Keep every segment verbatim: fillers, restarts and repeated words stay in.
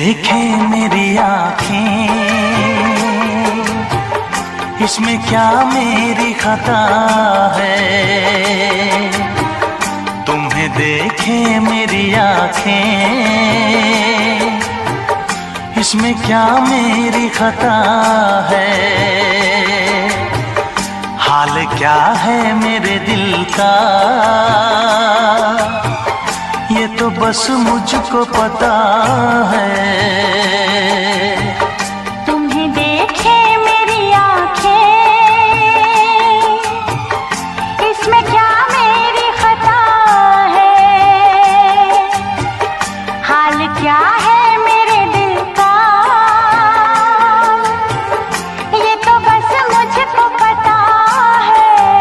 देखे मेरी आँखें, इसमें क्या मेरी खता है। तुम्हें देखे मेरी आँखें, इसमें क्या मेरी खता है। हाल क्या है मेरे दिल का, ये तो बस मुझको पता है। तुम्हें देखे मेरी आँखें, इसमें क्या मेरी खता है। हाल क्या है मेरे दिल का, ये तो बस मुझको पता है।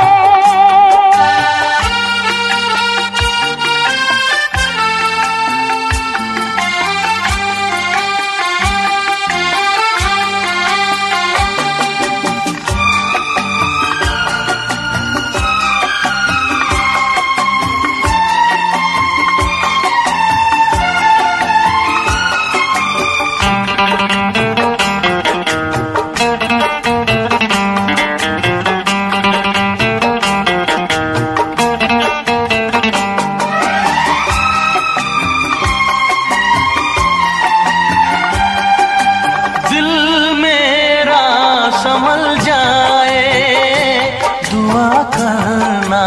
संभल जाए दुआ करना,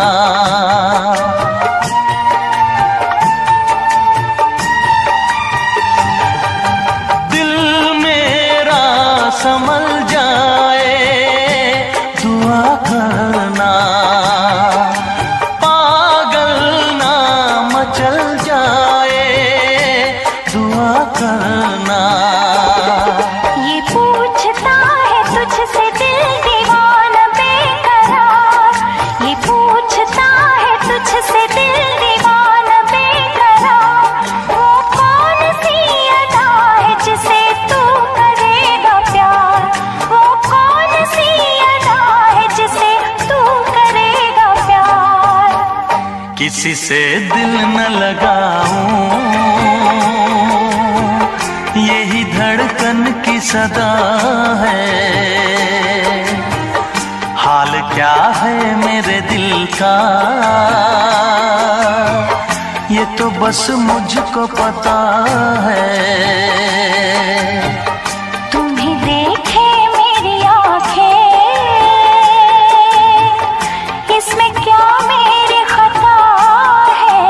दिल मेरा संभल जाए दुआ करना। पागल ना मचल जाए दुआ करना। ये पूछता है तुझसे दिल दीवाना बेकरार, ये पूछता है तुझसे दिल दीवाना बेकरार। वो कौन सी अदा है जिसे तू करेगा प्यार, वो कौन सी अदा है जिसे तू करेगा प्यार। किसी से दिल न लगाऊं, यही धड़कन की सदा है। हाल क्या है मेरे दिल का, ये तो बस मुझको पता है। तुम्हें देखे मेरी आँखें, इसमें क्या मेरी खता है।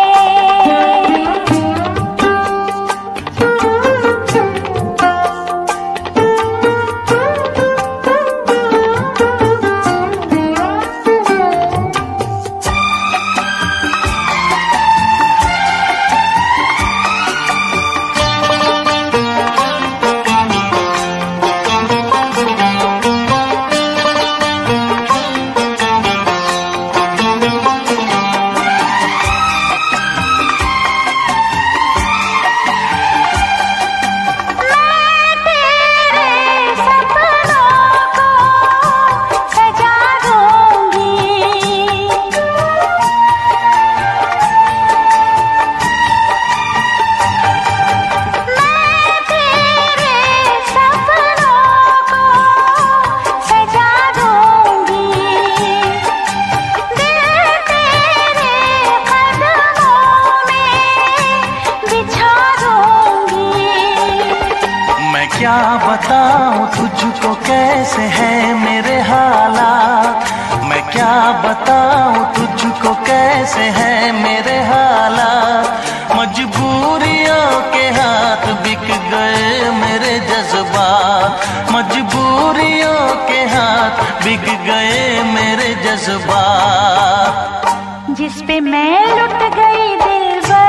क्या बताऊं तुझको कैसे है मेरे हालात, मैं क्या बताऊं तुझको कैसे है मेरे हालात। मजबूरियों के हाथ बिक गए मेरे जज्बात, मजबूरियों के हाथ बिक गए मेरे जज्बात। जिस पे मैं लुट गई दिलबर,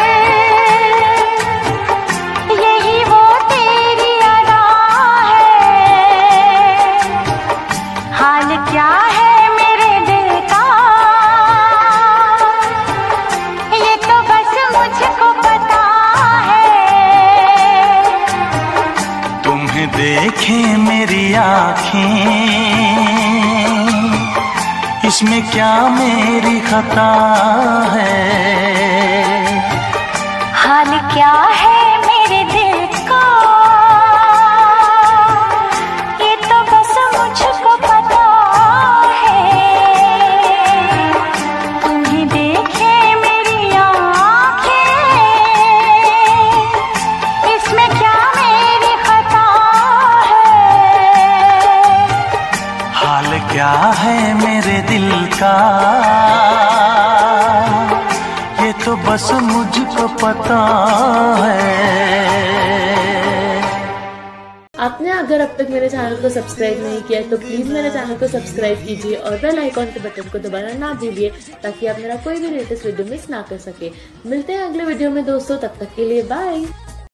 यही वो तेरी अदा है। हाल क्या है मेरे दिल का, ये तो बस मुझको पता है। तुम्हें देखे मेरी आँखें, इसमें क्या मेरी खता है। हाल क्या है मेरे दिल का, का, ये तो बस मुझको पता है। आपने अगर अब तक मेरे चैनल को सब्सक्राइब नहीं किया तो प्लीज मेरे चैनल को सब्सक्राइब कीजिए और बेल आइकॉन के बटन को दबाना ना भूलिए, ताकि आप मेरा कोई भी लेटेस्ट वीडियो मिस ना कर सके। मिलते हैं अगले वीडियो में दोस्तों, तब तक के लिए बाय।